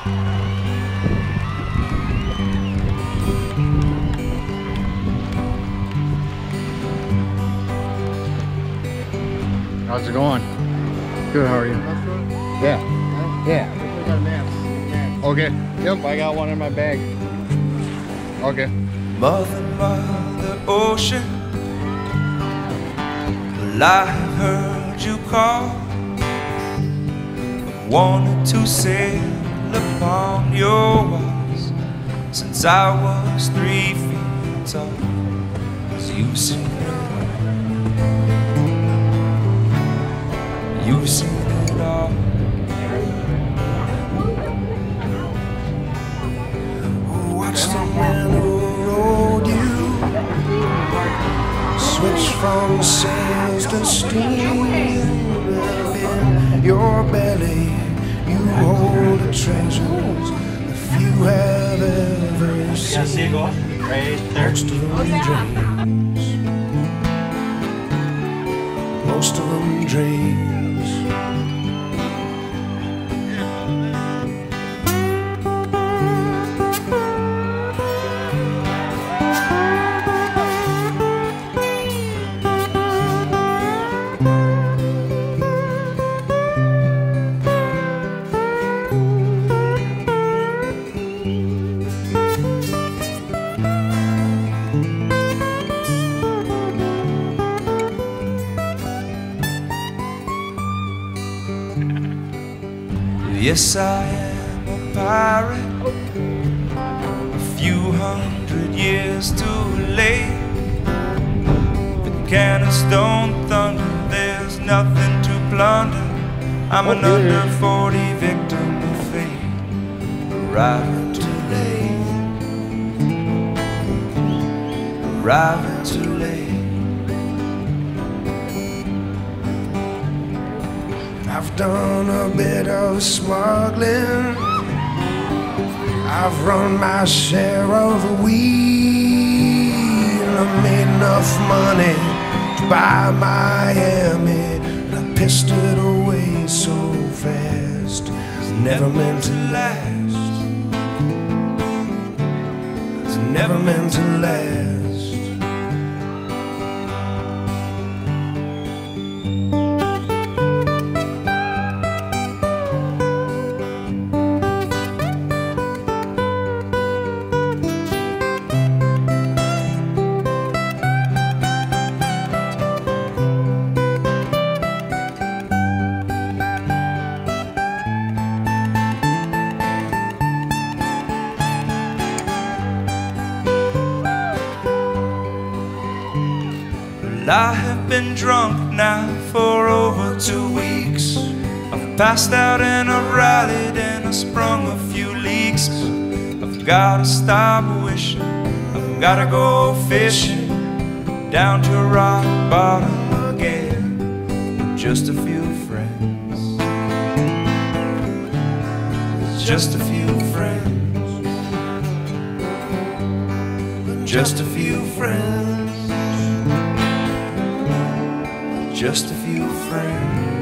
How's it going? Good, how are you? Yeah. Yeah. We got maps. Okay. Yep, I got one in my bag. Okay. Mother, Mother Ocean, well, I have heard you call. I've wanted to sail upon your waters since I was 3 feet tall. 'Cause you've seen it all. You've seen it all. Watch the railroad you switch from sails to steam. In your belly you hold the treasures the few have ever seen. Most of them dreams. Most of them dreams. Yes, I am a pirate, a few hundred years too late. The cannons don't thunder, there's nothing to plunder. I'm an under 40 victim of fate, arriving too late, arriving too late. I've done a bit of smuggling, I've run my share of the weed. I made enough money to buy Miami, and I pissed it away so fast. It's never meant to last. It's never meant to last. I have been drunk now for over 2 weeks. I've passed out and I've rallied and I sprung a few leaks. I've gotta stop wishing, I've gotta go fishing down to rock bottom again with just a few friends. Just a few friends. Just a few friends. Just a few friends.